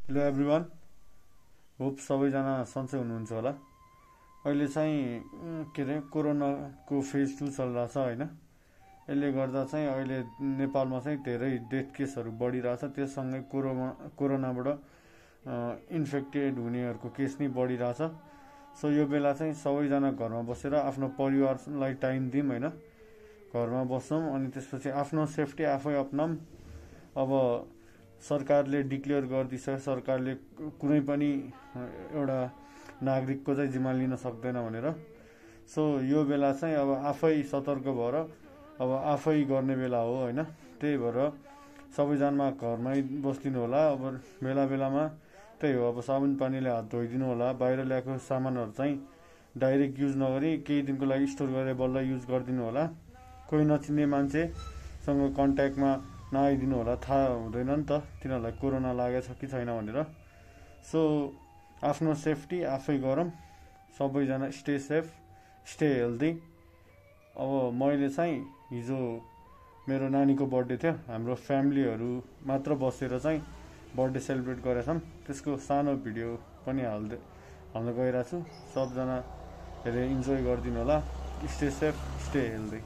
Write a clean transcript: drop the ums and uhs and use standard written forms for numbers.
Hello everyone, hope सबैजना सन्चै हुनुहुन्छ होला। अहिले चाहिँ के अरे कोरोनाको फेज 2 चलिरहेछ होइन। यसले गर्दा चाहिँ अहिले नेपालमा चाहिँ धेरै डेथ केसहरू बढिरहेछ। त्यससँगै कोरोनाबाट इन्फेक्टेड हुनेहरूको केस नै बढिरहेछ। सो यो बेला चाहिँ सबैजना घरमा बसेर आफ्नो परिवारलाई टाइम दिउँ होइन, घरमा बसौँ। अनि त्यसपछि आफ्नो सेफ्टी आफै अपनाऊँ। अब सरकारले डिक्लेयर गरिदिछ, सरकारले कुनै पनि एउटा नागरिकको चाहिँ जिम्मा लिन सक्दैन भनेर। सो यो बेला चाहिँ अब आफै सतर्क भएर अब आफै गर्ने बेला हो होइन। त्यही भएर सबैजना घरमै बस्दिनु होला। अब बेला बेलामा त्यही हो, अब साबुन पानीले हात धोइदिनु होला। बाहिर ल्याएको सामानहरू चाहिँ डाइरेक्ट युज नगरी केही दिनको लागि स्टोर गरेर बल्ल युज गरिदिनु होला। कोही नचिन्ने मान्छेसँग कन्ट्याक्टमा नआइदिनु होला, थाहा हुँदैन नि त तिनीहरूलाई कोरोना लागेको छ कि छैन भनेर। सो आफ्नो सेफ्टी आफै गरौँ, सबैजना स्टे सेफ, स्टे हेल्दी। अब मैले चाहिँ हिजो मेरो नानीको बर्थडे थियो, हाम्रो फ्यामिलीहरू मात्र बसेर चाहिँ बर्थडे सेलिब्रेट गरेछौँ। त्यसको सानो भिडियो पनि हाल्न गइरहेको छु। सबजना हेरेर इन्जोय गरिदिनु होला। Stay safe, stay healthy.